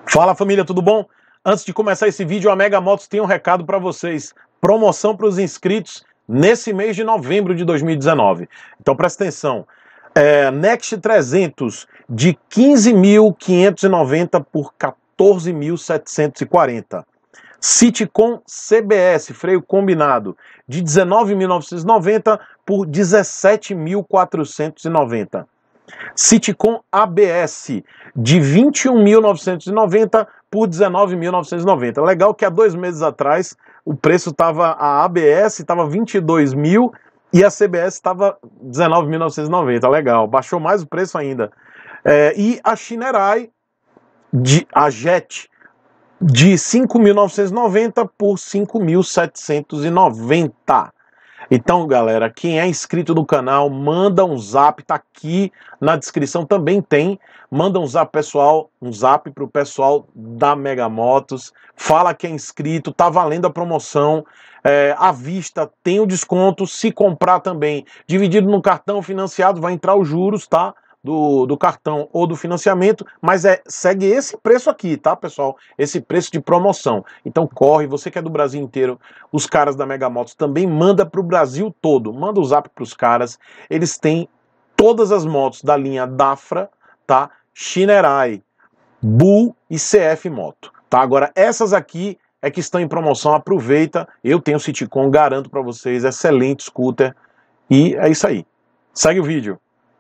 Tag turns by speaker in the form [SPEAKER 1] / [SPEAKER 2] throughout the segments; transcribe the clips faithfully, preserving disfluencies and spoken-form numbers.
[SPEAKER 1] Fala família, tudo bom? Antes de começar esse vídeo, a Mega Motos tem um recado para vocês. Promoção para os inscritos nesse mês de novembro de dois mil e dezenove. Então presta atenção. É, Next trezentos de quinze mil quinhentos e noventa por quatorze mil setecentos e quarenta. Citicon C B S, freio combinado, de dezenove mil novecentos e noventa por dezessete mil quatrocentos e noventa. Citicon A B S, de vinte e um mil novecentos e noventa por dezenove mil novecentos e noventa. Legal que há dois meses atrás o preço estava, a ABS estava vinte e dois mil e a C B S estava dezenove mil novecentos e noventa. Legal, baixou mais o preço ainda. É, e a Shinerai, de, a Jet, de cinco mil novecentos e noventa por cinco mil setecentos e noventa. Então, galera, quem é inscrito no canal, manda um zap, tá aqui na descrição, também tem. Manda um zap pessoal, um zap pro pessoal da Mega Motos. Fala que é inscrito, tá valendo a promoção. É, à vista, tem o desconto. Se comprar também, dividido no cartão financiado, vai entrar os juros, tá? Do, do cartão ou do financiamento, mas é, segue esse preço aqui, tá, pessoal? Esse preço de promoção. Então corre, você que é do Brasil inteiro, os caras da Mega Motos também manda pro Brasil todo. Manda o zap pros caras. Eles têm todas as motos da linha Dafra, tá? Shinerai, Bull e C F Moto, tá? Agora essas aqui é que estão em promoção, aproveita. Eu tenho o Citicon, garanto para vocês, excelente scooter. E é isso aí. Segue o vídeo.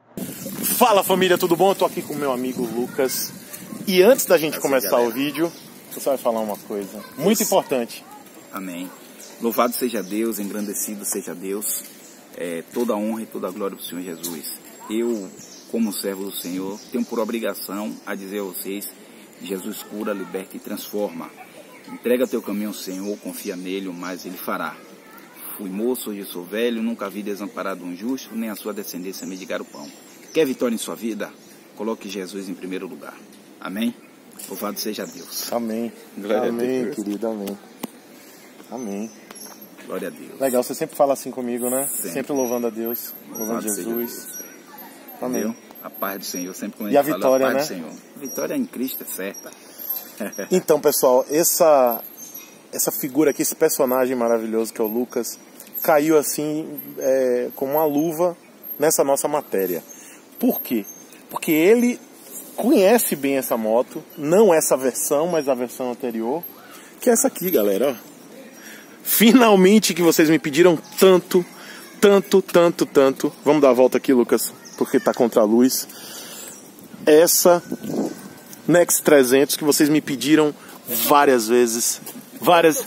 [SPEAKER 1] Fala família, tudo bom? Eu tô aqui com o meu amigo Lucas. E antes da gente
[SPEAKER 2] Prazer,
[SPEAKER 1] começar
[SPEAKER 2] galera.
[SPEAKER 1] o vídeo, você vai falar uma coisa muito importante.
[SPEAKER 2] Amém. Louvado seja Deus, engrandecido seja Deus. É, toda a honra e toda a glória para o Senhor Jesus. Eu, como servo do Senhor, tenho por obrigação a dizer a vocês: Jesus cura, liberta e transforma. Entrega teu caminho ao Senhor, confia nele, o mais ele fará. Fui moço, hoje sou velho, nunca vi desamparado um justo, nem a sua descendência mendigar o pão. Quer vitória em sua vida? Coloque Jesus em primeiro lugar. Amém? Louvado seja Deus.
[SPEAKER 1] Amém.
[SPEAKER 2] Glória
[SPEAKER 1] amém,
[SPEAKER 2] a Deus.
[SPEAKER 1] querido, amém. Amém.
[SPEAKER 2] Glória a Deus.
[SPEAKER 1] Legal, você sempre fala assim comigo, né?
[SPEAKER 2] Sempre.
[SPEAKER 1] Sempre louvando a Deus, louvando
[SPEAKER 2] Louvado seja
[SPEAKER 1] Jesus.
[SPEAKER 2] Deus.
[SPEAKER 1] Amém.
[SPEAKER 2] Entendeu? A paz do Senhor, sempre quando
[SPEAKER 1] E a
[SPEAKER 2] gente
[SPEAKER 1] vitória,
[SPEAKER 2] fala, a paz
[SPEAKER 1] né?
[SPEAKER 2] do Senhor. A vitória em Cristo é certa.
[SPEAKER 1] Então, pessoal, essa, essa figura aqui, esse personagem maravilhoso que é o Lucas, caiu assim, é, como uma luva nessa nossa matéria. Por quê? Porque ele conhece bem essa moto, não essa versão, mas a versão anterior, que é essa aqui, galera, ó. Finalmente, que vocês me pediram tanto, tanto, tanto, tanto. Vamos dar a volta aqui, Lucas, porque tá contra a luz. Essa Next trezentos que vocês me pediram várias vezes, várias,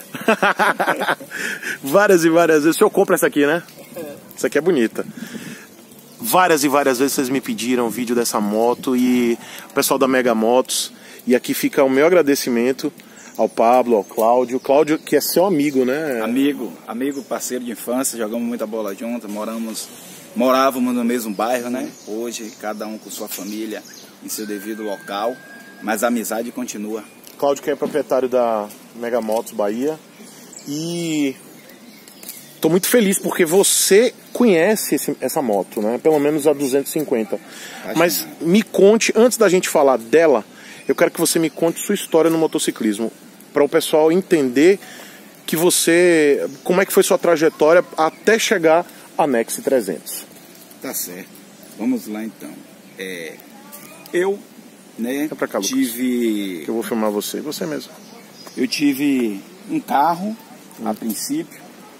[SPEAKER 1] várias e várias vezes. O senhor compra essa aqui, né? Essa aqui é bonita. Várias e várias vezes vocês me pediram vídeo dessa moto e o pessoal da Mega Motos. E aqui fica o meu agradecimento ao Pablo, ao Cláudio. Cláudio, que é seu amigo, né?
[SPEAKER 2] Amigo, amigo, parceiro de infância, jogamos muita bola juntos, moramos, morávamos no mesmo bairro, né? Hoje, cada um com sua família em seu devido local, mas a amizade continua.
[SPEAKER 1] Cláudio, que é proprietário da Mega Motos Bahia. E tô muito feliz porque você conhece esse, essa moto, né? Pelo menos a duzentos e cinquenta.
[SPEAKER 2] Acho
[SPEAKER 1] Mas me conte, antes da gente falar dela, eu quero que você me conte sua história no motociclismo, para o pessoal entender que você, como é que foi sua trajetória até chegar a Next trezentos.
[SPEAKER 2] Tá certo. Vamos lá então. É, eu, né,
[SPEAKER 1] pra cá, Lucas,
[SPEAKER 2] tive,
[SPEAKER 1] que eu vou filmar você, você mesmo.
[SPEAKER 2] eu tive um carro a princípio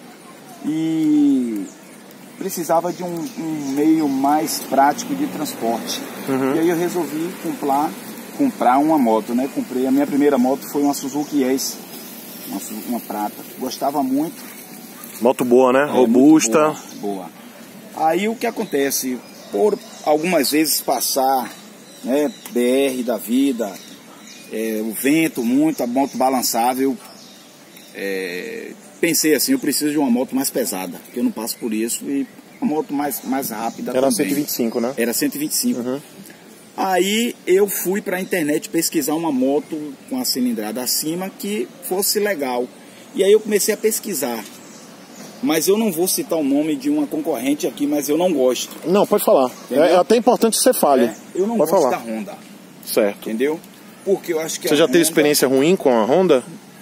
[SPEAKER 2] e precisava de um, um meio mais prático de transporte.
[SPEAKER 1] Uhum.
[SPEAKER 2] E aí eu resolvi comprar, comprar uma moto, né? Comprei, a minha primeira moto foi uma Suzuki S, uma, uma prata. Gostava muito.
[SPEAKER 1] Moto boa, né?
[SPEAKER 2] É,
[SPEAKER 1] Robusta.
[SPEAKER 2] Boa, boa. Aí o que acontece? Por algumas vezes passar, né, B R da vida, é, o vento muito, a moto balançável, é, pensei assim, eu preciso de uma moto mais pesada, porque eu não passo por isso, e uma moto mais, mais rápida.
[SPEAKER 1] Era
[SPEAKER 2] também.
[SPEAKER 1] cento e vinte e cinco, né?
[SPEAKER 2] Era cento e vinte e cinco.
[SPEAKER 1] Uhum.
[SPEAKER 2] Aí eu fui para a internet pesquisar uma moto com a cilindrada acima que fosse legal. E aí eu comecei a pesquisar. Mas eu não vou citar o nome de uma concorrente aqui, mas eu não gosto.
[SPEAKER 1] Não, pode falar. É, é até importante que você fale.
[SPEAKER 2] É, eu não
[SPEAKER 1] pode
[SPEAKER 2] gosto
[SPEAKER 1] falar.
[SPEAKER 2] da Honda.
[SPEAKER 1] Certo.
[SPEAKER 2] Entendeu? Porque eu acho que
[SPEAKER 1] Você já Honda, teve experiência ruim com a Honda?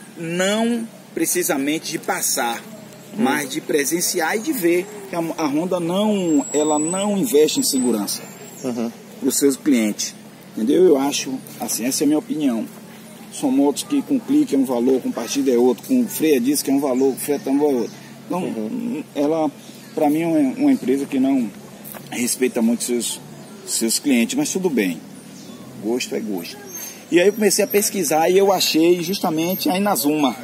[SPEAKER 2] Não precisamente de passar, hum. mas de presenciar e de ver que a, a Honda não, ela não investe em segurança uhum. para os seus clientes. Entendeu? Eu acho, assim, essa é a minha opinião. São motos que com clique é um valor, com partida é outro, com freio disco é um valor, com freio tambor é outro. Então, uhum. ela, para mim, é uma empresa que não respeita muito seus, seus clientes, mas tudo bem. Gosto é gosto. E aí eu comecei a pesquisar e eu achei justamente a Inazuma.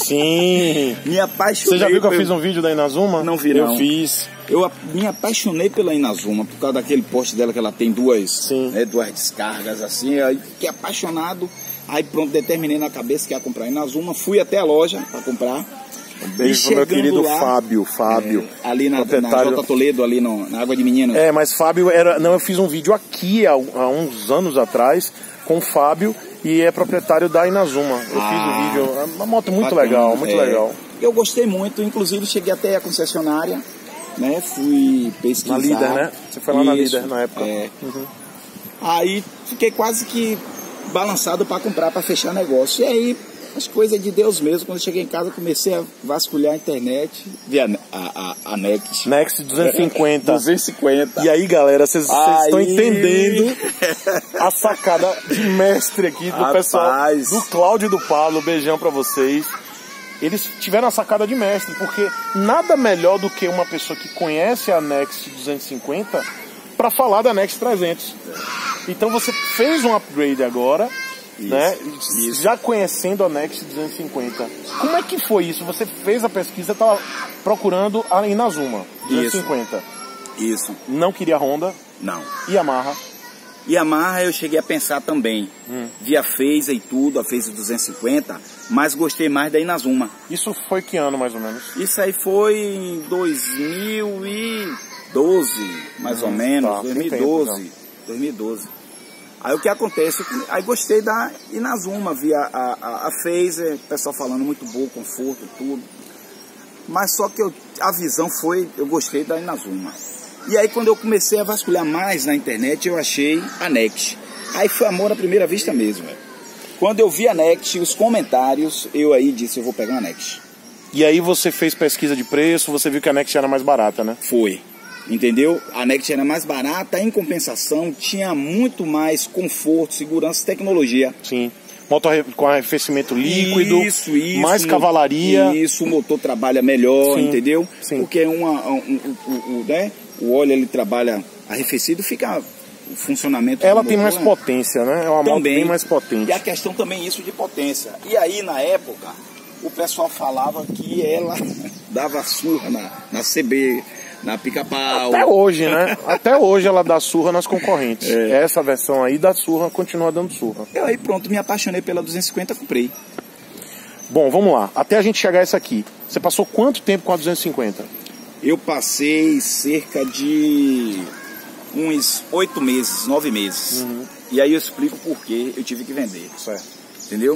[SPEAKER 1] Sim!
[SPEAKER 2] Me apaixonei.
[SPEAKER 1] Você já viu que eu fiz um vídeo da Inazuma?
[SPEAKER 2] Não vi, não.
[SPEAKER 1] Eu fiz.
[SPEAKER 2] Eu me apaixonei pela Inazuma, por causa daquele poste dela que ela tem duas, né, duas descargas assim. Aí fiquei apaixonado. Aí pronto, determinei na cabeça que ia comprar a Inazuma. Fui até a loja para comprar.
[SPEAKER 1] Um beijo pro meu querido lá, Fábio, Fábio.
[SPEAKER 2] É, ali na, na J. Toledo, ali no, na Água de Menino.
[SPEAKER 1] É, mas Fábio era... Não, eu fiz um vídeo aqui há, há uns anos atrás com o Fábio e é proprietário da Inazuma. Eu ah, fiz o vídeo, é uma moto muito bacana, legal, muito é, legal.
[SPEAKER 2] Eu gostei muito, inclusive cheguei até a concessionária, né? Fui pesquisar.
[SPEAKER 1] Na Líder, né? Você foi lá Isso, na Líder na época.
[SPEAKER 2] É. Uhum. Aí fiquei quase que balançado para comprar, para fechar negócio. E aí, as coisas de Deus mesmo. Quando eu cheguei em casa, comecei a vasculhar a internet, vi a, a, a, a Next.
[SPEAKER 1] Next duzentos e cinquenta.
[SPEAKER 2] duzentos e cinquenta.
[SPEAKER 1] E aí, galera, vocês estão entendendo a sacada de mestre aqui do Rapaz. pessoal, do Cláudio e do Paulo. Beijão para vocês. Eles tiveram a sacada de mestre, porque nada melhor do que uma pessoa que conhece a Next duzentos e cinquenta para falar da Next trezentos. Então você fez um upgrade agora, isso, né? Isso. Já conhecendo a Next duzentos e cinquenta. Como é que foi isso? Você fez a pesquisa, estava procurando a Inazuma duzentos e cinquenta.
[SPEAKER 2] Isso. isso.
[SPEAKER 1] Não queria Honda?
[SPEAKER 2] Não.
[SPEAKER 1] Yamaha?
[SPEAKER 2] Yamaha eu cheguei a pensar também. Hum. Vi a Phaser e tudo, a Phaser duzentos e cinquenta, mas gostei mais da Inazuma.
[SPEAKER 1] Isso foi que ano mais ou menos?
[SPEAKER 2] Isso aí foi em dois mil e doze, mais hum, ou menos, tá, dois mil e doze. Tempo, dois mil e doze. Aí o que acontece? Aí gostei da Inazuma, vi a, a, a Phaser, o pessoal falando muito bom, conforto, tudo. Mas só que eu, a visão foi, eu gostei da Inazuma. E aí quando eu comecei a vasculhar mais na internet, eu achei a Next. Aí foi amor à primeira vista mesmo. Véio. Quando eu vi a Next, os comentários, eu aí disse, eu vou pegar a Next.
[SPEAKER 1] E aí você fez pesquisa de preço, você viu que a Next era mais barata, né?
[SPEAKER 2] Foi. Entendeu? A Next era mais barata, em compensação, tinha muito mais conforto, segurança e tecnologia.
[SPEAKER 1] Sim. Motor com arrefecimento líquido,
[SPEAKER 2] isso, isso,
[SPEAKER 1] mais cavalaria.
[SPEAKER 2] Isso, o motor trabalha melhor, Sim. entendeu?
[SPEAKER 1] Sim.
[SPEAKER 2] Porque uma, um, um, um, um, né? o óleo ele trabalha arrefecido, fica o funcionamento.
[SPEAKER 1] Ela tem mais potência, né? É uma moto bem mais potente.
[SPEAKER 2] E a questão também isso de potência. E aí, na época, o pessoal falava que ela dava surra na, na C B, na Pica-Pau.
[SPEAKER 1] Até hoje, né? Até hoje ela dá surra nas concorrentes. É. Essa versão aí da surra continua dando surra.
[SPEAKER 2] Eu aí pronto, me apaixonei pela duzentos e cinquenta, comprei.
[SPEAKER 1] Bom, vamos lá. Até a gente chegar a essa aqui. Você passou quanto tempo com a duzentos e cinquenta?
[SPEAKER 2] Eu passei cerca de uns oito meses, nove meses. Uhum. E aí eu explico por que eu tive que vender.
[SPEAKER 1] Certo.
[SPEAKER 2] Entendeu?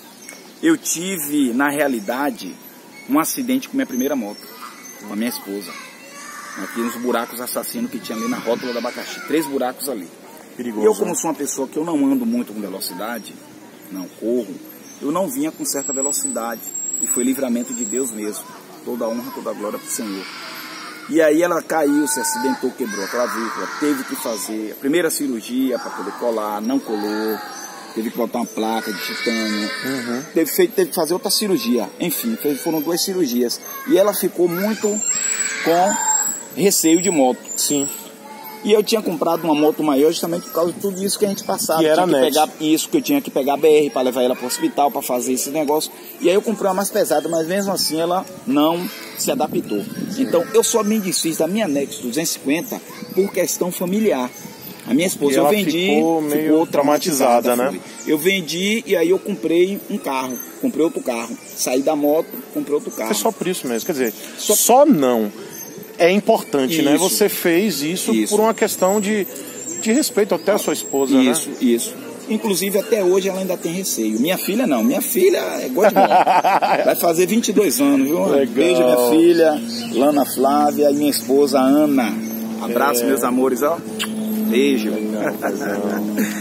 [SPEAKER 2] Eu tive, na realidade, um acidente com minha primeira moto, com a minha esposa. Aqui nos buracos assassinos que tinha ali na rótula da abacaxi. Três buracos ali.
[SPEAKER 1] Perigoso.
[SPEAKER 2] E eu, como sou uma pessoa que eu não ando muito com velocidade, não corro, eu não vinha com certa velocidade. E foi livramento de Deus mesmo. Toda a honra, toda a glória para o Senhor. E aí ela caiu, se acidentou, quebrou a clavícula, teve que fazer a primeira cirurgia para poder colar, não colou, teve que botar uma placa de titânio, uhum. teve, feito, teve que fazer outra cirurgia, enfim, foram duas cirurgias. E ela ficou muito com receio de moto.
[SPEAKER 1] Sim.
[SPEAKER 2] E eu tinha comprado uma moto maior justamente por causa de tudo isso que a gente passava.
[SPEAKER 1] E era
[SPEAKER 2] tinha que pegar isso, que eu tinha que pegar a B R para levar ela para o hospital, para fazer esse negócio. E aí eu comprei uma mais pesada, mas mesmo assim ela não se adaptou. Sim. Então eu só me desfiz da minha Next duzentos e cinquenta por questão familiar. A minha esposa eu vendi,
[SPEAKER 1] ficou meio
[SPEAKER 2] ficou
[SPEAKER 1] traumatizada, traumatizada, né?
[SPEAKER 2] Eu vendi e aí eu comprei um carro, comprei outro carro. Saí da moto, comprei outro carro.
[SPEAKER 1] Foi só por isso mesmo, quer dizer, só, só não. É importante, isso, né? Você fez isso, isso por uma questão de, de respeito até a sua esposa,
[SPEAKER 2] isso,
[SPEAKER 1] né?
[SPEAKER 2] Isso, isso. Inclusive, até hoje ela ainda tem receio. Minha filha não, minha filha é gosta de moto. Vai fazer vinte e dois anos, viu?
[SPEAKER 1] Legal.
[SPEAKER 2] Beijo, minha filha, Lana Flávia e minha esposa, Ana. Abraço, é. meus amores, ó. Beijo.
[SPEAKER 1] Legal,
[SPEAKER 2] então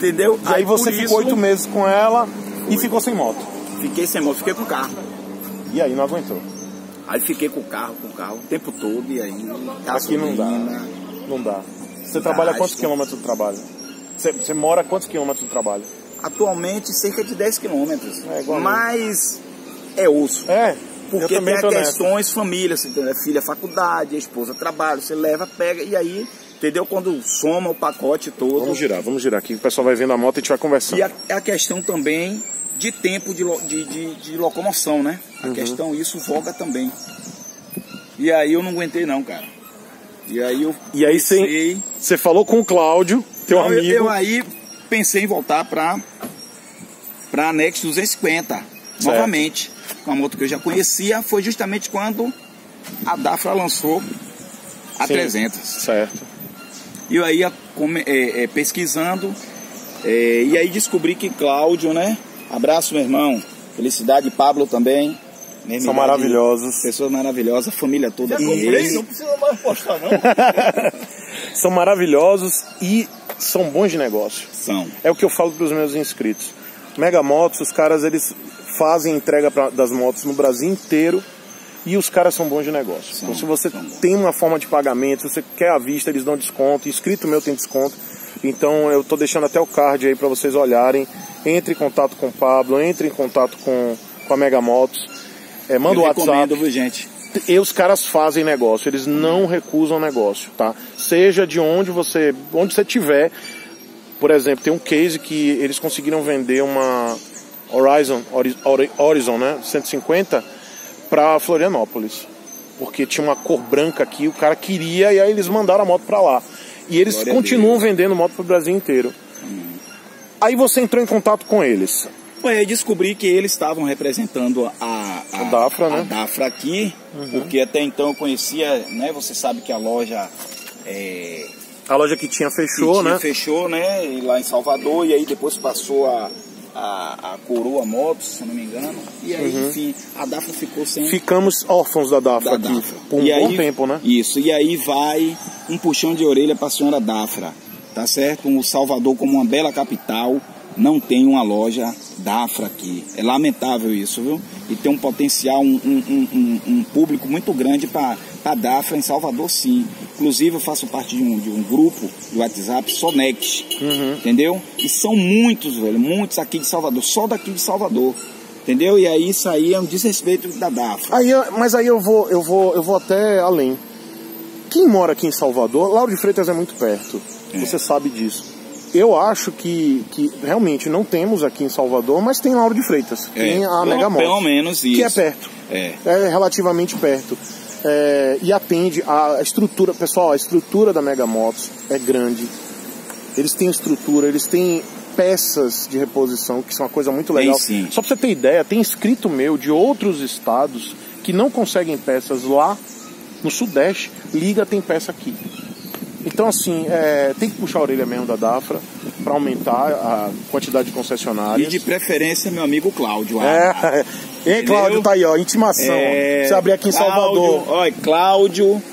[SPEAKER 2] Entendeu?
[SPEAKER 1] Aí, aí você ficou oito meses com ela e ficou sem moto.
[SPEAKER 2] Fiquei sem moto, fiquei com o carro.
[SPEAKER 1] E aí não aguentou?
[SPEAKER 2] Aí fiquei com o carro, com o carro o tempo todo e aí...
[SPEAKER 1] Aqui não dá, não dá. Você trabalha quantos quilômetros do trabalho? Você, você mora quantos quilômetros do trabalho?
[SPEAKER 2] Atualmente cerca de dez quilômetros.
[SPEAKER 1] É, igual
[SPEAKER 2] mas é osso.
[SPEAKER 1] É,
[SPEAKER 2] porque tem as questões família, você tem a filha faculdade, a esposa trabalho, você leva, pega e aí, entendeu? Quando soma o pacote todo.
[SPEAKER 1] Vamos girar, vamos girar aqui, o pessoal vai vendo a moto e a gente vai conversando.
[SPEAKER 2] E a, a questão também de tempo de, de, de, de locomoção, né? A uhum. questão, isso voga também. E aí eu não aguentei não, cara. E aí eu
[SPEAKER 1] E aí você pensei... falou com o Cláudio, teu não, amigo.
[SPEAKER 2] Eu, eu aí pensei em voltar para para a Next duzentos e cinquenta, certo. Novamente. Uma moto que eu já conhecia, foi justamente quando a Dafra lançou a Sim, trezentos.
[SPEAKER 1] Certo.
[SPEAKER 2] E eu aí é, é, pesquisando, é, e aí descobri que Cláudio, né? Abraço, meu irmão. Felicidade, Pablo também.
[SPEAKER 1] São maravilhosos.
[SPEAKER 2] Pessoas maravilhosas, família toda.
[SPEAKER 3] Já comprei, não precisa mais postar, não.
[SPEAKER 1] São maravilhosos e são bons de negócio.
[SPEAKER 2] São.
[SPEAKER 1] É o que eu falo para os meus inscritos. Mega Motos, os caras, eles fazem entrega pra, das motos no Brasil inteiro e os caras são bons de negócio. São, então se você tem uma forma de pagamento, se você quer à vista, eles dão desconto. Inscrito meu tem desconto. Então eu tô deixando até o card aí para vocês olharem. Entre em contato com o Pablo, entre em contato com, com a Mega Motos. É, manda o WhatsApp.
[SPEAKER 2] Viu, gente?
[SPEAKER 1] E os caras fazem negócio, eles não recusam negócio, tá? Seja de onde você, onde você tiver. Por exemplo, tem um case que eles conseguiram vender uma Horizon, Horizon, né, cento e cinquenta para Florianópolis, porque tinha uma cor branca aqui, o cara queria e aí eles mandaram a moto para lá. E eles Glória continuam vendendo moto para o Brasil inteiro. Hum. Aí você entrou em contato com eles.
[SPEAKER 2] Ué, eu descobri que eles estavam representando a, a,
[SPEAKER 1] a Dafra, né?
[SPEAKER 2] A Dafra aqui, uhum. Porque até então eu conhecia, né? Você sabe que a loja é,
[SPEAKER 1] a loja que tinha fechou, que tinha
[SPEAKER 2] né? Fechou, né? Lá em Salvador, e aí depois passou a, a, a Coroa Motos, se eu não me engano. E aí, uhum. enfim, a Dafra ficou sem...
[SPEAKER 1] Ficamos órfãos da Dafra da aqui, Dafra. Por um e bom
[SPEAKER 2] aí,
[SPEAKER 1] tempo, né?
[SPEAKER 2] Isso, e aí vai um puxão de orelha para a senhora Dafra, tá certo? O Salvador, como uma bela capital, não tem uma loja Dafra aqui. É lamentável isso, viu? E tem um potencial, um, um, um, um público muito grande para a Dafra em Salvador, sim. Inclusive, eu faço parte de um, de um grupo de WhatsApp, Sonex, uhum. Entendeu? E são muitos, velho, muitos aqui de Salvador, só daqui de Salvador. Entendeu? E aí isso aí é um desrespeito da Dafra.
[SPEAKER 1] Aí, mas aí eu vou, eu vou, eu vou até além. Quem mora aqui em Salvador, Lauro de Freitas é muito perto. É. Você sabe disso. Eu acho que, que realmente não temos aqui em Salvador, mas tem Lauro de Freitas, é, tem a Mega Motos,
[SPEAKER 2] pelo menos isso.
[SPEAKER 1] Que é perto,
[SPEAKER 2] é,
[SPEAKER 1] é relativamente perto, é, e atende a estrutura, pessoal, a estrutura da Mega Motos é grande, eles têm estrutura, eles têm peças de reposição, que são uma coisa muito legal.
[SPEAKER 2] Sim, sim.
[SPEAKER 1] Só pra você ter ideia, tem inscrito meu de outros estados que não conseguem peças lá no Sudeste, liga, tem peça aqui. Então, assim, é, tem que puxar a orelha mesmo da Dafra para aumentar a quantidade de concessionárias.
[SPEAKER 2] E de preferência, meu amigo Cláudio.
[SPEAKER 1] É, e Cláudio tá aí, ó, intimação. É, você abrir aqui em Cláudio, Salvador.
[SPEAKER 2] Olha, Cláudio,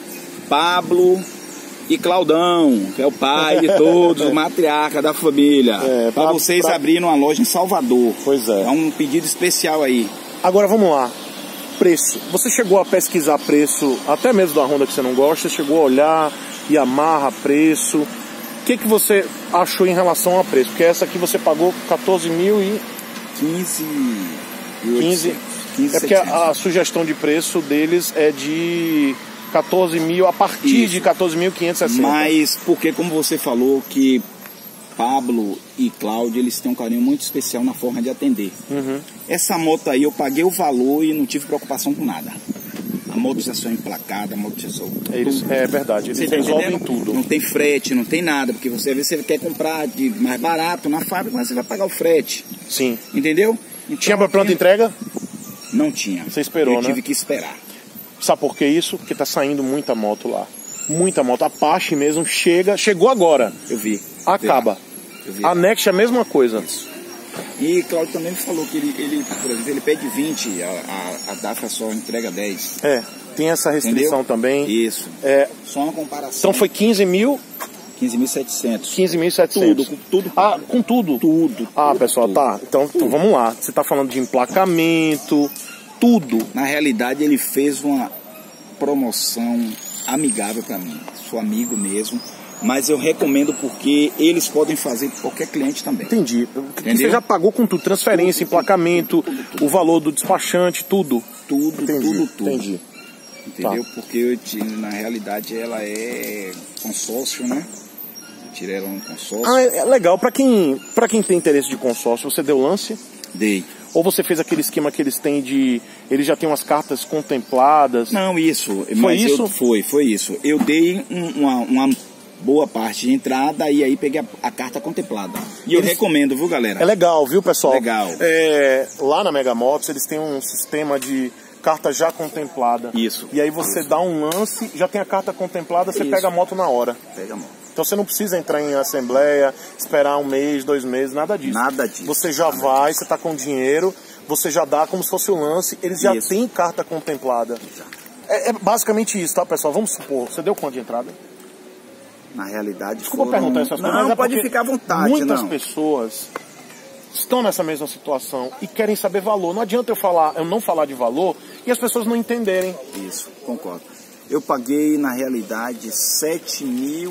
[SPEAKER 2] Pablo e Claudão, que é o pai de todos, o matriarca da família. É, para vocês pra... abrirem uma loja em Salvador.
[SPEAKER 1] Pois é.
[SPEAKER 2] É um pedido especial aí.
[SPEAKER 1] Agora, vamos lá. Preço. Você chegou a pesquisar preço, até mesmo da Honda que você não gosta, chegou a olhar... Yamaha, preço. O que, que você achou em relação a preço? Porque essa aqui você pagou quatorze mil e...
[SPEAKER 2] quinze...
[SPEAKER 1] quinze... quinze é porque a, a sugestão de preço deles é de quatorze mil, a partir Isso. de quatorze mil quinhentos e sessenta.
[SPEAKER 2] Mas porque, como você falou, que Pablo e Cláudio, eles têm um carinho muito especial na forma de atender. Uhum. Essa moto aí, eu paguei o valor e não tive preocupação com nada. A motorização emplacada, a motorização...
[SPEAKER 1] Eles, é verdade, eles resolvem tudo.
[SPEAKER 2] Não tem frete, não tem nada, porque você, às vezes, você quer comprar de mais barato na fábrica, mas você vai pagar o frete.
[SPEAKER 1] Sim.
[SPEAKER 2] Entendeu? Então,
[SPEAKER 1] tinha para pronta entrega?
[SPEAKER 2] Não tinha.
[SPEAKER 1] Você esperou,
[SPEAKER 2] eu
[SPEAKER 1] né?
[SPEAKER 2] Eu tive que esperar.
[SPEAKER 1] Sabe por que isso? Porque tá saindo muita moto lá. Muita moto. A Apache mesmo chega, chegou agora.
[SPEAKER 2] Eu vi.
[SPEAKER 1] Acaba.
[SPEAKER 2] Eu vi.
[SPEAKER 1] A Next é a mesma coisa.
[SPEAKER 2] Isso. E Cláudio também me falou que ele, ele, por exemplo, ele pede vinte, a, a, a Dafra só entrega dez.
[SPEAKER 1] É, tem essa restrição, entendeu? Também.
[SPEAKER 2] Isso.
[SPEAKER 1] É,
[SPEAKER 2] só uma comparação.
[SPEAKER 1] Então foi quinze mil
[SPEAKER 2] quinze mil e setecentos.
[SPEAKER 4] quinze mil e setecentos.
[SPEAKER 2] Tudo, com tudo.
[SPEAKER 4] Ah, com tudo?
[SPEAKER 2] Tudo.
[SPEAKER 4] Ah,
[SPEAKER 2] tudo,
[SPEAKER 4] pessoal,
[SPEAKER 2] tudo.
[SPEAKER 4] tá. Então, então vamos lá. Você tá falando de emplacamento, tudo.
[SPEAKER 2] Na realidade, ele fez uma promoção amigável para mim. Sou amigo mesmo. Mas eu recomendo porque eles podem fazer para qualquer cliente também.
[SPEAKER 4] Entendi.
[SPEAKER 2] Entendeu?
[SPEAKER 4] Você já pagou com tudo, transferência,
[SPEAKER 2] Tudo, tudo,
[SPEAKER 4] emplacamento,
[SPEAKER 2] tudo, tudo, tudo.
[SPEAKER 4] o valor do despachante, tudo.
[SPEAKER 2] Tudo,
[SPEAKER 4] Entendi,
[SPEAKER 2] tudo, tudo.
[SPEAKER 4] entendi.
[SPEAKER 2] Entendeu?
[SPEAKER 4] Tá.
[SPEAKER 2] Porque eu, te- na realidade ela é consórcio, né? Eu tirei ela no consórcio.
[SPEAKER 4] Ah, é é legal. Pra quem, pra quem tem interesse de consórcio, você deu lance?
[SPEAKER 2] Dei.
[SPEAKER 4] Ou você fez aquele esquema que eles têm de... Eles já têm umas cartas contempladas?
[SPEAKER 2] Não, isso.
[SPEAKER 4] Foi
[SPEAKER 2] mas
[SPEAKER 4] isso?
[SPEAKER 2] Eu, foi, foi isso. Eu dei um- uma, uma boa parte de entrada e aí peguei a, a carta contemplada. E eu
[SPEAKER 4] Eles-
[SPEAKER 2] recomendo, viu, galera?
[SPEAKER 4] É legal, viu, pessoal?
[SPEAKER 2] Legal.
[SPEAKER 4] É, lá na Mega Motos, eles têm um sistema de carta já contemplada.
[SPEAKER 2] Isso.
[SPEAKER 4] E aí você dá um lance, já tem a carta contemplada, você
[SPEAKER 2] Isso.
[SPEAKER 4] pega a moto na hora.
[SPEAKER 2] Pega a mão.
[SPEAKER 4] Então você não precisa entrar em assembleia, esperar um mês, dois meses, nada disso.
[SPEAKER 2] Nada disso.
[SPEAKER 4] Você já vai, você tá com dinheiro, você já dá como se fosse o lance, eles já
[SPEAKER 2] Isso.
[SPEAKER 4] têm carta contemplada.
[SPEAKER 2] Já.
[SPEAKER 4] É, é basicamente isso, tá, pessoal? Vamos supor, você deu quanto de entrada?
[SPEAKER 2] Na realidade,
[SPEAKER 4] Desculpa
[SPEAKER 2] foram...
[SPEAKER 4] perguntar essas coisas,
[SPEAKER 2] Não,
[SPEAKER 4] mas é
[SPEAKER 2] pode
[SPEAKER 4] porque
[SPEAKER 2] ficar à vontade,
[SPEAKER 4] muitas
[SPEAKER 2] não.
[SPEAKER 4] pessoas estão nessa mesma situação e querem saber valor. Não adianta eu falar, eu não falar de valor e as pessoas não entenderem.
[SPEAKER 2] Isso, concordo. Eu paguei, na realidade, sete mil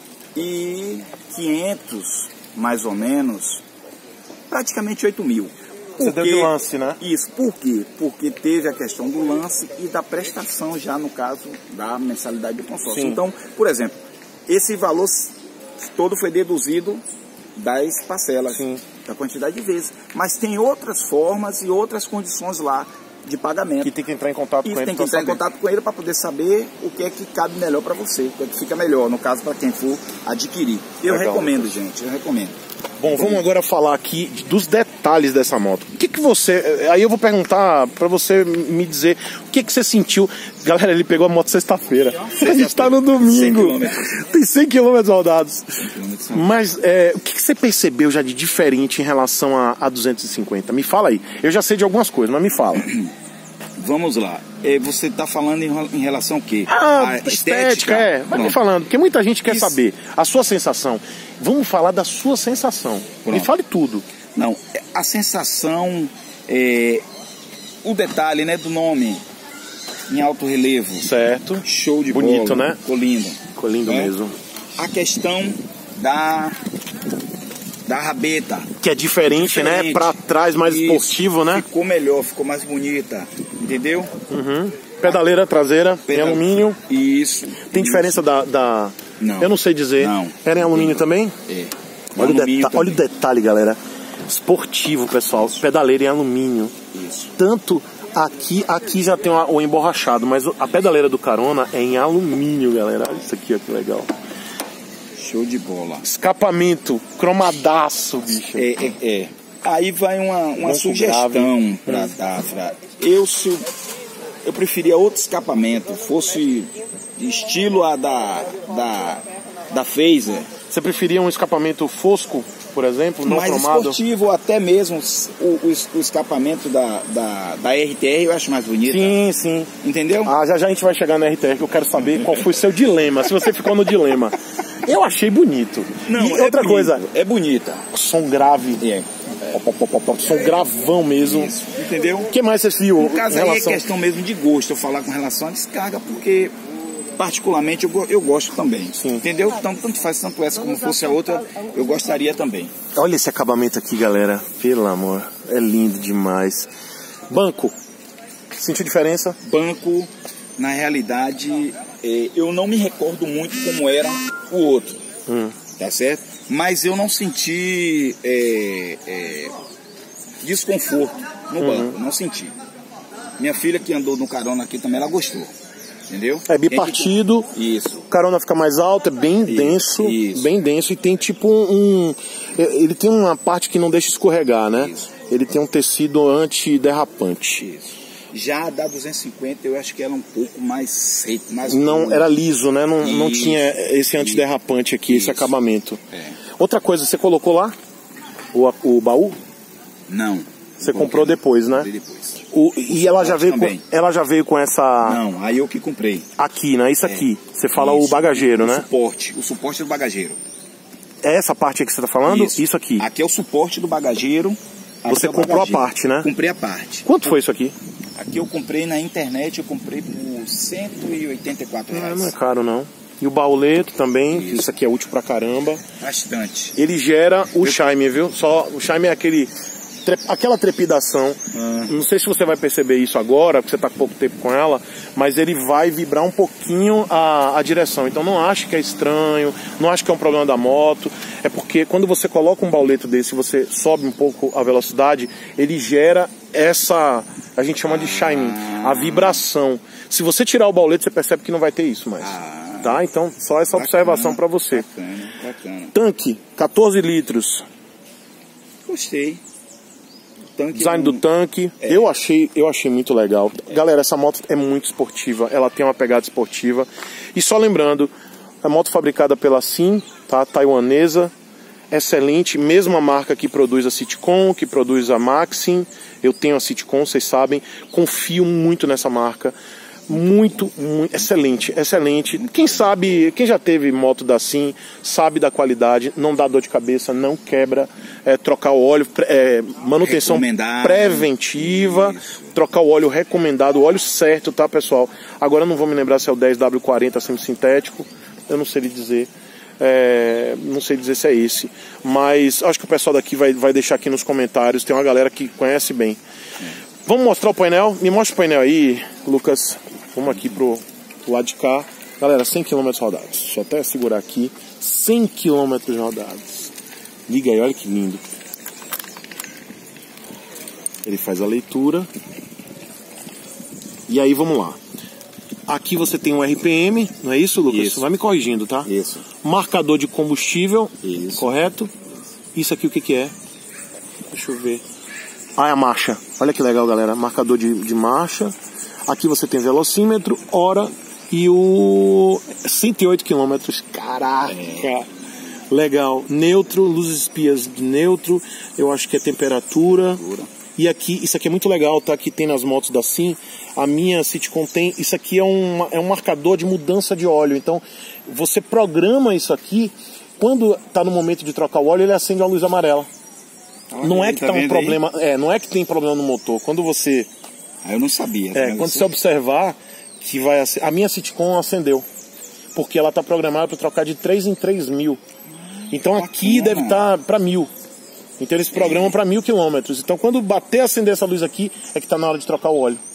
[SPEAKER 2] e quinhentos, mais ou menos, praticamente oito mil.
[SPEAKER 4] Você deu de lance, né?
[SPEAKER 2] Isso, por quê? Porque teve a questão do lance e da prestação já, no caso, da mensalidade do consórcio.
[SPEAKER 4] Sim.
[SPEAKER 2] Então, por exemplo, esse valor todo foi deduzido das parcelas,
[SPEAKER 4] Sim.
[SPEAKER 2] da quantidade de vezes. Mas tem outras formas e outras condições lá de pagamento.
[SPEAKER 4] Que tem que entrar em contato
[SPEAKER 2] Isso,
[SPEAKER 4] com ele.
[SPEAKER 2] tem que
[SPEAKER 4] pra
[SPEAKER 2] entrar em
[SPEAKER 4] saber.
[SPEAKER 2] contato com ele para poder saber o que é que cabe melhor para você, o que é que fica melhor, no caso, para quem for adquirir. Eu
[SPEAKER 4] Legal.
[SPEAKER 2] recomendo, gente, eu recomendo.
[SPEAKER 4] Bom, vamos agora falar aqui dos detalhes dessa moto. O que que você... Aí eu vou perguntar pra você me dizer o que que você sentiu. Galera, ele pegou a moto sexta-feira. A gente tá no domingo.
[SPEAKER 2] cem quilômetros.
[SPEAKER 4] Tem cem quilômetros rodados.
[SPEAKER 2] quilômetros são-
[SPEAKER 4] Mas é, o que que você percebeu já de diferente em relação a, a duzentos e cinquenta? Me fala aí. Eu já sei de algumas coisas, mas me fala.
[SPEAKER 2] Vamos lá. É, você está falando em, em relação ao quê?
[SPEAKER 4] Ah,
[SPEAKER 2] A
[SPEAKER 4] estética, é. Vai me
[SPEAKER 2] Pronto.
[SPEAKER 4] falando, porque muita gente quer
[SPEAKER 2] Isso.
[SPEAKER 4] saber a sua sensação. Vamos falar da sua sensação. Me
[SPEAKER 2] Pronto.
[SPEAKER 4] fale tudo.
[SPEAKER 2] Não, a sensação, é, o detalhe, né, do nome em alto relevo.
[SPEAKER 4] Certo.
[SPEAKER 2] Show de
[SPEAKER 4] Bonito,
[SPEAKER 2] bola.
[SPEAKER 4] né?
[SPEAKER 2] Ficou lindo.
[SPEAKER 4] Ficou lindo
[SPEAKER 2] É.
[SPEAKER 4] mesmo.
[SPEAKER 2] A questão da da rabeta.
[SPEAKER 4] Que é diferente, né?
[SPEAKER 2] Diferente.
[SPEAKER 4] Pra trás, mais
[SPEAKER 2] Isso.
[SPEAKER 4] esportivo, né?
[SPEAKER 2] Ficou melhor, ficou mais bonita, entendeu?
[SPEAKER 4] Uhum. Pedaleira traseira em
[SPEAKER 2] Pedal-
[SPEAKER 4] alumínio.
[SPEAKER 2] Isso.
[SPEAKER 4] Tem diferença da, da...
[SPEAKER 2] Não.
[SPEAKER 4] Eu não sei dizer.
[SPEAKER 2] Não.
[SPEAKER 4] Era em alumínio também?
[SPEAKER 2] É.
[SPEAKER 4] Olha o,
[SPEAKER 2] Alumínio
[SPEAKER 4] deta- olha o
[SPEAKER 2] também.
[SPEAKER 4] detalhe, galera. Esportivo, pessoal. Pedaleira em alumínio.
[SPEAKER 2] Isso.
[SPEAKER 4] Tanto aqui, aqui já tem o emborrachado, mas a pedaleira do Carona é em alumínio, galera. Olha isso aqui, ó, que legal.
[SPEAKER 2] Show de bola.
[SPEAKER 4] Escapamento, cromadaço, bicho.
[SPEAKER 2] É, é, é. Aí vai uma, uma
[SPEAKER 4] Banco
[SPEAKER 2] sugestão
[SPEAKER 4] grave.
[SPEAKER 2] para dar. Pra... Eu, se, eu preferia outro escapamento, fosse estilo a da, da, da Phaser,
[SPEAKER 4] Você preferia um escapamento fosco, por exemplo, não
[SPEAKER 2] mais
[SPEAKER 4] cromado?
[SPEAKER 2] esportivo, até mesmo o, o, o escapamento da, da, da R T R eu acho mais bonito.
[SPEAKER 4] Sim, sim.
[SPEAKER 2] Entendeu?
[SPEAKER 4] Ah, já já a gente vai chegar na R T R, que eu quero saber qual foi o seu dilema, se você ficou no dilema. Eu achei bonito.
[SPEAKER 2] Não,
[SPEAKER 4] e
[SPEAKER 2] é
[SPEAKER 4] outra
[SPEAKER 2] bonito,
[SPEAKER 4] coisa,
[SPEAKER 2] é bonita.
[SPEAKER 4] som grave.
[SPEAKER 2] É.
[SPEAKER 4] Pop, pop, pop, pop, som gravão mesmo.
[SPEAKER 2] Isso. Entendeu?
[SPEAKER 4] O que mais você viu?
[SPEAKER 2] No caso
[SPEAKER 4] em
[SPEAKER 2] aí
[SPEAKER 4] relação...
[SPEAKER 2] é questão mesmo de gosto, eu falar com relação à descarga, porque particularmente eu, go- eu gosto também.
[SPEAKER 4] Sim.
[SPEAKER 2] Entendeu? Então, tanto faz, tanto essa como fosse a outra, eu gostaria também.
[SPEAKER 4] Olha esse acabamento aqui, galera. Pelo amor, é lindo demais. Banco. Sentiu diferença?
[SPEAKER 2] Banco, na realidade, eh, eu não me recordo muito como era o outro,
[SPEAKER 4] Hum.
[SPEAKER 2] tá certo? Mas eu não senti eh, eh, desconforto no banco, não senti. Minha filha que andou no Carona aqui também, ela gostou. Entendeu?
[SPEAKER 4] É bipartido.
[SPEAKER 2] Isso.
[SPEAKER 4] O carona fica mais alto, é bem
[SPEAKER 2] Isso,
[SPEAKER 4] denso,
[SPEAKER 2] isso.
[SPEAKER 4] bem denso e tem tipo um, ele tem uma parte que não deixa escorregar, né?
[SPEAKER 2] Isso.
[SPEAKER 4] Ele tem um tecido antiderrapante.
[SPEAKER 2] Isso. Já a da duzentos e cinquenta eu acho que ela é um pouco mais seco, mais
[SPEAKER 4] Não
[SPEAKER 2] duro.
[SPEAKER 4] era liso, né? Não, não
[SPEAKER 2] Isso,
[SPEAKER 4] tinha esse antiderrapante aqui, esse
[SPEAKER 2] isso.
[SPEAKER 4] acabamento.
[SPEAKER 2] É.
[SPEAKER 4] Outra coisa, você colocou lá o, o baú?
[SPEAKER 2] Não.
[SPEAKER 4] Você comprou depois, né?
[SPEAKER 2] Comprei depois.
[SPEAKER 4] O, e ela já, veio com, ela já veio com essa...
[SPEAKER 2] Não, aí eu que comprei.
[SPEAKER 4] Aqui, né? Isso aqui. É, você fala
[SPEAKER 2] isso,
[SPEAKER 4] o bagageiro,
[SPEAKER 2] o
[SPEAKER 4] né?
[SPEAKER 2] O suporte. O suporte do bagageiro.
[SPEAKER 4] É essa parte aí que você tá falando?
[SPEAKER 2] Isso,
[SPEAKER 4] isso aqui.
[SPEAKER 2] Aqui é o suporte do bagageiro.
[SPEAKER 4] Você
[SPEAKER 2] é
[SPEAKER 4] comprou
[SPEAKER 2] bagageiro.
[SPEAKER 4] a parte, né?
[SPEAKER 2] Comprei a parte.
[SPEAKER 4] Quanto foi isso aqui?
[SPEAKER 2] Aqui eu comprei na internet, eu comprei por cento e oitenta e quatro reais.
[SPEAKER 4] Não, não é caro, não. E o bauleto também, isso, isso aqui é útil pra caramba.
[SPEAKER 2] Bastante.
[SPEAKER 4] Ele gera o eu... chime, viu? Só, o chime é aquele... aquela trepidação, ah. não sei se você vai perceber isso agora, porque você está com pouco tempo com ela, mas ele vai vibrar um pouquinho a, a direção. Então não acho que é estranho, não acho que é um problema da moto, é porque quando você coloca um bauleto desse, você sobe um pouco a velocidade, ele gera essa, a gente chama de chiming, a vibração. Se você tirar o bauleto, você percebe que não vai ter isso mais. Ah. Tá? Então só essa bacana, observação para você.
[SPEAKER 2] Bacana, bacana.
[SPEAKER 4] Tanque, quatorze litros.
[SPEAKER 2] Gostei.
[SPEAKER 4] Design do tanque, é. eu, achei, eu achei muito legal. É. Galera, essa moto é muito esportiva, ela tem uma pegada esportiva. E só lembrando, a moto fabricada pela Sim, tá? Taiwanesa, excelente, mesma marca que produz a Citicon, que produz a Maxim. Eu tenho a Citicon, vocês sabem, confio muito nessa marca. Muito, muito, excelente, excelente. Quem sabe, quem já teve moto da Sim, sabe da qualidade, não dá dor de cabeça, não quebra, é, trocar o óleo, é, manutenção preventiva, isso. Trocar o óleo recomendado, o óleo certo, tá, pessoal? Agora não vou me lembrar se é o dez W quarenta semi-sintético, eu não sei lhe dizer, é, não sei dizer se é esse, mas acho que o pessoal daqui vai, vai deixar aqui nos comentários, tem uma galera que conhece bem. Vamos mostrar o painel? Me mostra o painel aí, Lucas. Vamos aqui pro, pro lado de cá. Galera, cem quilômetros rodados. Deixa eu até segurar aqui. cem quilômetros rodados. Liga aí, olha que lindo. Ele faz a leitura. E aí, vamos lá. Aqui você tem um R P M, não é isso, Lucas?
[SPEAKER 2] Isso.
[SPEAKER 4] Vai me corrigindo, tá?
[SPEAKER 2] Isso.
[SPEAKER 4] Marcador de combustível.
[SPEAKER 2] Isso.
[SPEAKER 4] Correto? Isso aqui o que que é? Deixa eu ver. Ah, é a marcha. Olha que legal, galera. Marcador de, de marcha. Aqui você tem velocímetro, hora e o cento e oito quilômetros. Caraca! É. Legal. Neutro, luzes espias de neutro. Eu acho que é temperatura. Pura. E aqui, isso aqui é muito legal, tá? Que tem nas motos da Sim. A minha Citicon tem. Isso aqui é um, é um marcador de mudança de óleo. Então, você programa isso aqui. Quando tá no momento de trocar o óleo, ele acende a luz amarela. Ah, não é que tá, tá um problema. É, não é que tem problema no motor. Quando você.
[SPEAKER 2] Ah, eu não sabia.
[SPEAKER 4] É, quando você observar que vai ac... a minha Citicon acendeu, porque ela tá programada para trocar de três em três mil. Então aqui deve estar tá para mil. Então eles programam para mil quilômetros. Então quando bater acender essa luz aqui é que tá na hora de trocar o óleo.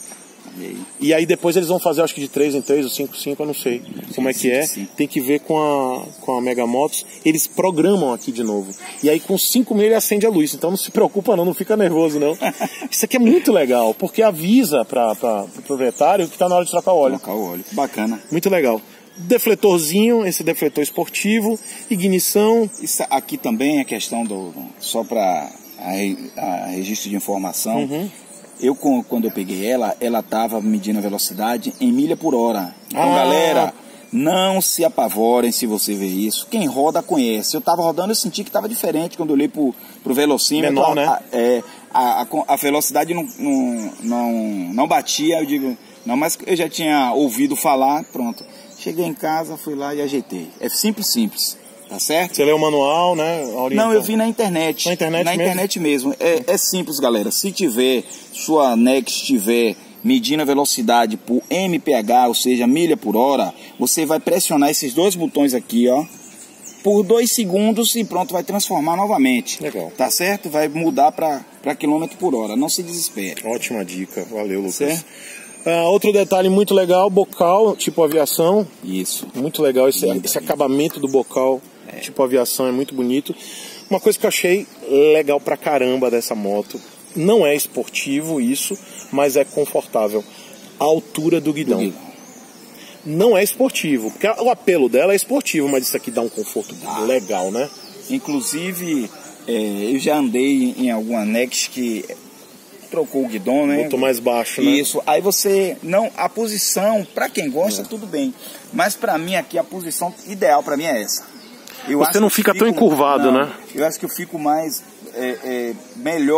[SPEAKER 4] E aí depois eles vão fazer, acho que de três em três ou cinco em cinco, eu não sei como é que é. Tem que ver com a, com a Mega Motos. Eles programam aqui de novo. E aí com cinco mil ele acende a luz. Então não se preocupa não, não fica nervoso não. Isso aqui é muito legal, porque avisa para o proprietário que está na hora de trocar o óleo.
[SPEAKER 2] Trocar o óleo, bacana.
[SPEAKER 4] Muito legal. Defletorzinho, esse defletor esportivo, ignição.
[SPEAKER 2] Isso aqui também é questão do... Só para a, a registro de informação. Uhum. Eu, quando eu peguei ela, ela estava medindo a velocidade em milha por hora. Então, ah. galera, não se apavorem se você ver isso. Quem roda, conhece. Eu estava rodando, eu senti que estava diferente quando eu olhei pro, pro velocímetro.
[SPEAKER 4] Menor,
[SPEAKER 2] a,
[SPEAKER 4] né?
[SPEAKER 2] A, é, a, a, a velocidade não, não, não, não batia. Eu digo, não, mas eu já tinha ouvido falar, pronto. Cheguei em casa, fui lá e ajeitei. É simples, simples. Tá certo?
[SPEAKER 4] Você leu o manual, né?
[SPEAKER 2] Não, eu vi na internet.
[SPEAKER 4] Na internet
[SPEAKER 2] na
[SPEAKER 4] mesmo?
[SPEAKER 2] internet mesmo. É, é simples, galera. Se tiver, sua Next tiver medindo a velocidade por M P H, ou seja, milha por hora, você vai pressionar esses dois botões aqui, ó, por dois segundos e pronto, vai transformar novamente.
[SPEAKER 4] Legal.
[SPEAKER 2] Tá certo? Vai mudar para quilômetro por hora. Não se desespere.
[SPEAKER 4] Ótima dica. Valeu, Lucas.
[SPEAKER 2] Certo?
[SPEAKER 4] Uh, outro detalhe muito legal, bocal, tipo aviação.
[SPEAKER 2] Isso.
[SPEAKER 4] Muito legal esse, esse acabamento do bocal. É. Tipo aviação, é muito bonito. Uma coisa que eu achei legal pra caramba dessa moto, não é esportivo isso, mas é confortável. A altura do guidão. Do guidão. Não é esportivo, porque o apelo dela é esportivo, mas isso aqui dá um conforto ah. legal, né?
[SPEAKER 2] Inclusive, é, eu já andei em alguma Next que trocou o guidão, né?
[SPEAKER 4] Botou mais baixo, né?
[SPEAKER 2] Isso. Aí você, não, a posição, pra quem gosta, é. tudo bem. Mas pra mim aqui, a posição ideal pra mim é essa. Eu
[SPEAKER 4] Você não fica tão encurvado,
[SPEAKER 2] não,
[SPEAKER 4] né?
[SPEAKER 2] Eu acho que eu fico mais, é, é, melhor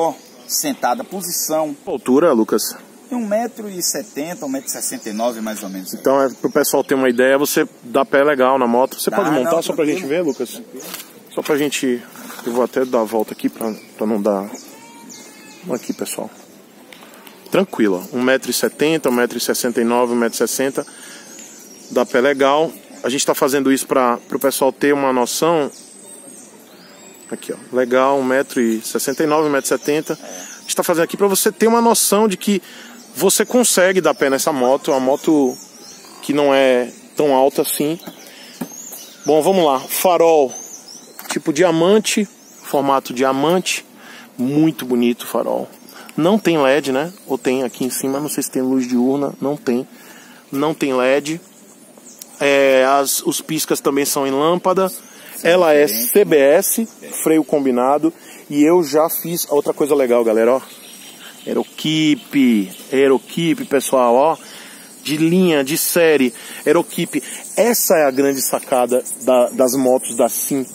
[SPEAKER 2] sentada, posição.
[SPEAKER 4] Qual altura, Lucas?
[SPEAKER 2] Tem um metro e setenta, um metro e sessenta e nove mais ou menos.
[SPEAKER 4] Então, é, pro pessoal ter uma ideia, você dá pé legal na moto. Você
[SPEAKER 2] Dá,
[SPEAKER 4] pode montar
[SPEAKER 2] não,
[SPEAKER 4] só pra
[SPEAKER 2] tranquilo.
[SPEAKER 4] gente ver, Lucas? Tranquilo. Só pra gente... Eu vou até dar a volta aqui pra, pra não dar... Aqui, pessoal. Tranquilo, ó. um metro e setenta, um metro e sessenta e nove, um metro e sessenta. Dá pé legal. A gente tá fazendo isso para o pessoal ter uma noção. Aqui, ó. Legal, um metro e sessenta e nove, um metro e setenta. A gente tá fazendo aqui para você ter uma noção de que você consegue dar pé nessa moto. É uma moto que não é tão alta assim. Bom, vamos lá. Farol tipo diamante, formato diamante. Muito bonito o farol. Não tem L E D, né? Ou tem aqui em cima, não sei se tem luz diurna. Não tem. Não tem L E D. É, as, os piscas também são em lâmpada. Ela é C B S, freio combinado. E eu já fiz outra coisa legal, galera, ó. Aerokeep, Aerokeep, pessoal, ó. De linha, de série, Aerokeep. Essa é a grande sacada da, das motos da Sim.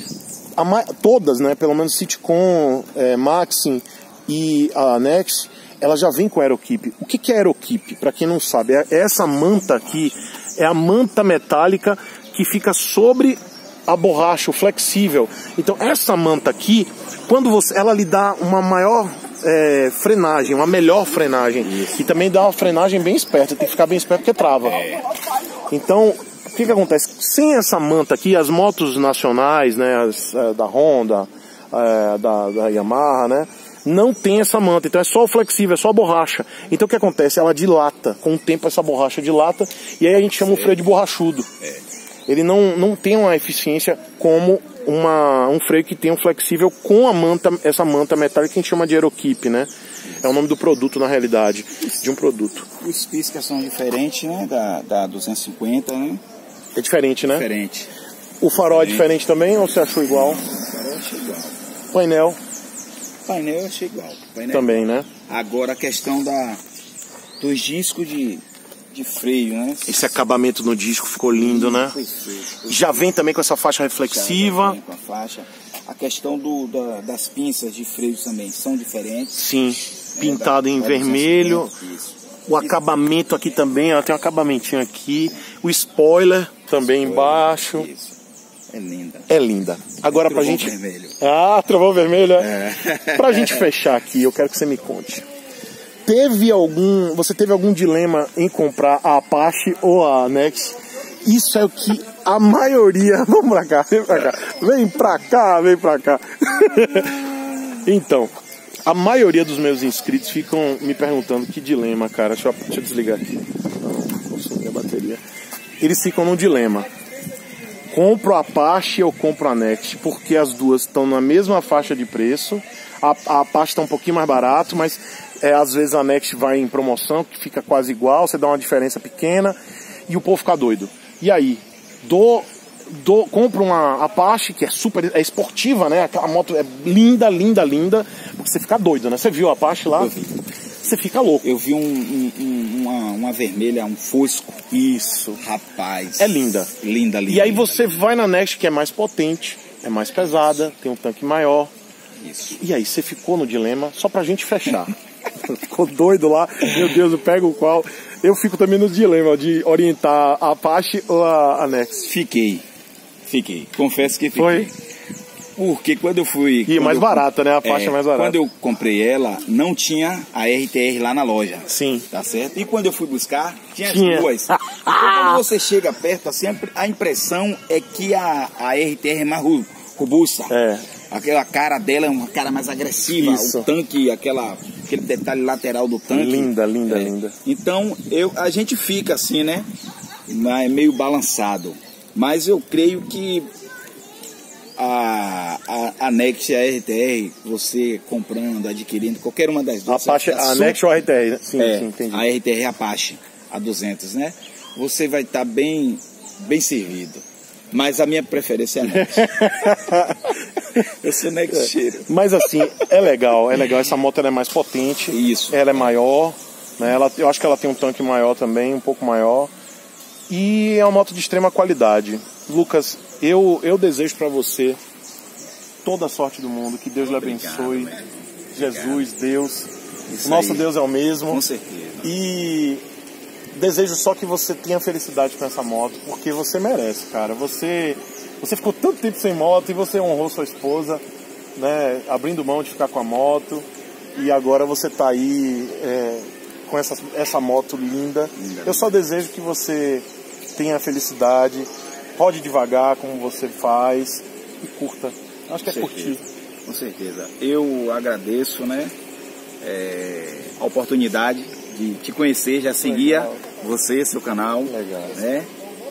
[SPEAKER 4] A, todas, né? Pelo menos Citicon, é, Maxim e a Next, ela já vem com Aerokeep. O que, que é Aerokeep? Para quem não sabe, é essa manta aqui. É a manta metálica que fica sobre a borracha, o flexível. Então essa manta aqui, quando você, ela lhe dá uma maior é, frenagem, uma melhor frenagem. Isso. E também dá uma frenagem bem esperta. Tem que ficar bem esperto porque trava. É. Então, o que que acontece? Sem essa manta aqui, as motos nacionais, né, as, é, da Honda, é, da, da Yamaha, né, não tem essa manta, então é só o flexível, é só a borracha. Então o que acontece? Ela dilata, com o tempo essa borracha dilata, e aí a gente chama o freio de borrachudo. Ele não, não tem uma eficiência como uma, um freio que tem um flexível com a manta, essa manta metálica que a gente chama de Aerokeep, né? É o nome do produto na realidade, de um produto.
[SPEAKER 2] Os piscas são diferentes, né, da, da duzentos e cinquenta, né?
[SPEAKER 4] É diferente, né?
[SPEAKER 2] Diferente.
[SPEAKER 4] O farol é diferente também ou você achou igual?
[SPEAKER 2] O farol eu achei igual.
[SPEAKER 4] Painel?
[SPEAKER 2] Painel eu achei igual. Painel
[SPEAKER 4] também,
[SPEAKER 2] igual.
[SPEAKER 4] né?
[SPEAKER 2] Agora a questão da, dos discos de, de freio, né?
[SPEAKER 4] Esse acabamento no disco ficou lindo, né?
[SPEAKER 2] Foi feio, foi
[SPEAKER 4] já vem também com essa faixa reflexiva.
[SPEAKER 2] Já vem com a faixa. A questão do, da, das pinças de freio também são diferentes.
[SPEAKER 4] Sim, pintado é, da, em da vermelho. O acabamento aqui também, ela tem um acabamentinho aqui. O spoiler também spoiler, embaixo.
[SPEAKER 2] Isso. É linda.
[SPEAKER 4] É linda. Agora pra gente...
[SPEAKER 2] vermelho.
[SPEAKER 4] Ah, trovão vermelho, é?
[SPEAKER 2] é.
[SPEAKER 4] Pra gente fechar aqui, eu quero que você me conte. Teve algum... Você teve algum dilema em comprar a Apache ou a Next? Isso é o que a maioria... Vamos pra cá, vem pra cá. Vem pra cá, vem pra cá. Então, a maioria dos meus inscritos ficam me perguntando que dilema, cara. Deixa eu, deixa eu desligar aqui. Não, vou subir a bateria. Eles ficam num dilema. Compro a Apache ou compro a Next? Porque as duas estão na mesma faixa de preço. A, a Apache está um pouquinho mais barato, mas é, às vezes a Next vai em promoção, que fica quase igual, você dá uma diferença pequena e o povo fica doido. E aí, dou, dou, compro uma Apache, que é super, é esportiva, né? A moto é linda, linda, linda, porque você fica doido, né? Você viu a Apache lá?
[SPEAKER 2] Eu vi.
[SPEAKER 4] Você fica louco.
[SPEAKER 2] Eu vi um, um, um, uma, uma vermelha, um fosco.
[SPEAKER 4] Isso.
[SPEAKER 2] Rapaz.
[SPEAKER 4] É linda.
[SPEAKER 2] Linda, linda.
[SPEAKER 4] E aí
[SPEAKER 2] linda,
[SPEAKER 4] você
[SPEAKER 2] linda.
[SPEAKER 4] vai na Next, que é mais potente, é mais pesada, tem um tanque maior.
[SPEAKER 2] Isso.
[SPEAKER 4] E aí você ficou no dilema, só pra gente fechar. Ficou doido lá, meu Deus, eu pego o qual. Eu fico também no dilema de orientar a Apache ou a, a Next.
[SPEAKER 2] Fiquei. Fiquei. Confesso que fiquei.
[SPEAKER 4] Foi?
[SPEAKER 2] Porque quando eu fui...
[SPEAKER 4] E mais
[SPEAKER 2] eu,
[SPEAKER 4] barata, né? A faixa
[SPEAKER 2] é,
[SPEAKER 4] mais barata.
[SPEAKER 2] Quando eu comprei ela, não tinha a R T R lá na loja.
[SPEAKER 4] Sim.
[SPEAKER 2] Tá certo? E quando eu fui buscar, tinha,
[SPEAKER 4] tinha.
[SPEAKER 2] as duas. Então quando você chega perto, assim, a impressão é que a, a R T R é mais robusta.
[SPEAKER 4] É.
[SPEAKER 2] Aquela cara dela é uma cara mais agressiva.
[SPEAKER 4] Isso.
[SPEAKER 2] O tanque, aquela, aquele detalhe lateral do tanque.
[SPEAKER 4] Linda, linda,
[SPEAKER 2] é.
[SPEAKER 4] linda.
[SPEAKER 2] Então eu, a gente fica assim, né? Meio balançado. Mas eu creio que a, a, a Next e a R T R, você comprando, adquirindo, qualquer uma das duas.
[SPEAKER 4] Apache, a
[SPEAKER 2] super,
[SPEAKER 4] Next ou a R T R, né? Sim,
[SPEAKER 2] é,
[SPEAKER 4] sim, entendi.
[SPEAKER 2] A R T R Apache, a duzentos, né? Você vai estar tá bem, bem servido. Mas a minha preferência é a Next. Eu sou Nexteiro.
[SPEAKER 4] Mas assim, é legal, é legal. Essa moto ela é mais potente.
[SPEAKER 2] Isso.
[SPEAKER 4] Ela é maior, né? Ela, eu acho que ela tem um tanque maior também, um pouco maior. E é uma moto de extrema qualidade. Lucas, eu, eu desejo para você toda a sorte do mundo, que Deus lhe abençoe. Jesus, Deus.
[SPEAKER 2] Isso
[SPEAKER 4] o nosso
[SPEAKER 2] aí.
[SPEAKER 4] Deus é o mesmo.
[SPEAKER 2] Com certeza.
[SPEAKER 4] E desejo só que você tenha felicidade com essa moto, porque você merece, cara. Você, você ficou tanto tempo sem moto e você honrou sua esposa, né, abrindo mão de ficar com a moto. E agora você tá aí é, com essa, essa moto linda. linda. Eu só desejo que você tenha felicidade. Pode ir devagar, como você faz, e curta. Acho que é curtir.
[SPEAKER 2] Com certeza. Eu agradeço, né, é, a oportunidade de te conhecer, já seguia Legal. você, seu canal.
[SPEAKER 4] Legal.
[SPEAKER 2] Né?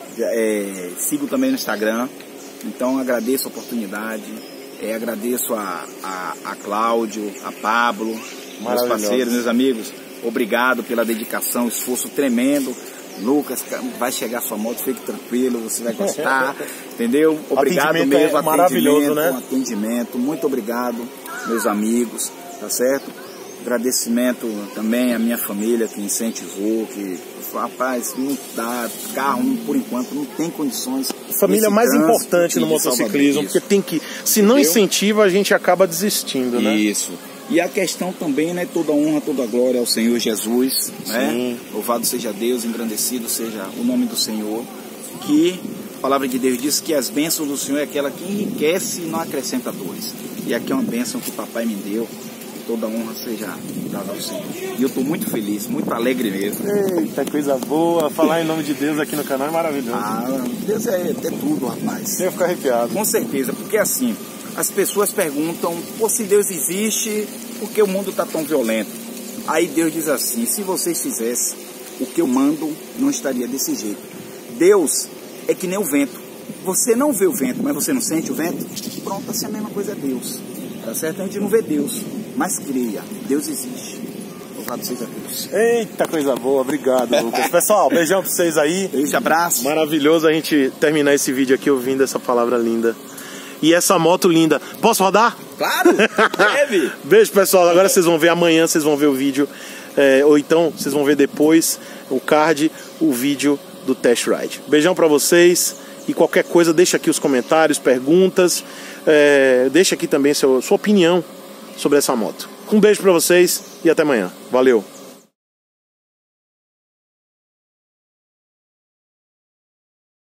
[SPEAKER 2] É, sigo também no Instagram. Então agradeço a oportunidade. É, agradeço a, a, a Cláudio, a Pablo, meus parceiros, meus amigos. Obrigado pela dedicação, esforço tremendo. Lucas, vai chegar sua moto, fique tranquilo, você vai gostar, entendeu? Obrigado
[SPEAKER 4] atendimento
[SPEAKER 2] mesmo,
[SPEAKER 4] é maravilhoso,
[SPEAKER 2] atendimento,
[SPEAKER 4] né?
[SPEAKER 2] atendimento, muito obrigado, meus amigos, tá certo? Agradecimento também à minha família que incentivou, que, rapaz, não dá, carro por enquanto não tem condições.
[SPEAKER 4] Família mais importante no motociclismo, porque tem que, se não entendeu? Incentiva, a gente acaba desistindo, né?
[SPEAKER 2] Isso. E a questão também, né, toda honra, toda glória ao Senhor Jesus, né? Louvado seja Deus, engrandecido seja o nome do Senhor, que a palavra de Deus diz que as bênçãos do Senhor é aquela que enriquece e não acrescenta dores. E aqui é uma bênção que o papai me deu, toda honra seja dada ao Senhor. E eu estou muito feliz, muito alegre mesmo.
[SPEAKER 4] Eita, coisa boa, falar em nome de Deus aqui no canal é maravilhoso.
[SPEAKER 2] Ah, Deus é, é tudo, rapaz.
[SPEAKER 4] Eu fico arrepiado.
[SPEAKER 2] Com certeza, porque assim, as pessoas perguntam, pô, se Deus existe, por que o mundo está tão violento? Aí Deus diz assim, se vocês fizessem o que eu mando, não estaria desse jeito. Deus é que nem o vento. Você não vê o vento, mas você não sente o vento? Pronto, assim a mesma coisa é Deus. Tá certo? A gente não vê Deus, mas creia, Deus existe. Louvado seja Deus.
[SPEAKER 4] Eita, coisa boa, obrigado, Lucas. Pessoal, beijão pra vocês aí.
[SPEAKER 2] Beijo, abraço.
[SPEAKER 4] Maravilhoso a gente terminar esse vídeo aqui ouvindo essa palavra linda. E essa moto linda. Posso rodar?
[SPEAKER 2] Claro, deve.
[SPEAKER 4] Beijo, pessoal. Agora vocês vão ver amanhã, vocês vão ver o vídeo. É, ou então, vocês vão ver depois o card, o vídeo do test ride. Beijão pra vocês. E qualquer coisa, deixa aqui os comentários, perguntas. É, deixa aqui também seu, sua opinião sobre essa moto. Um beijo pra vocês e até amanhã. Valeu!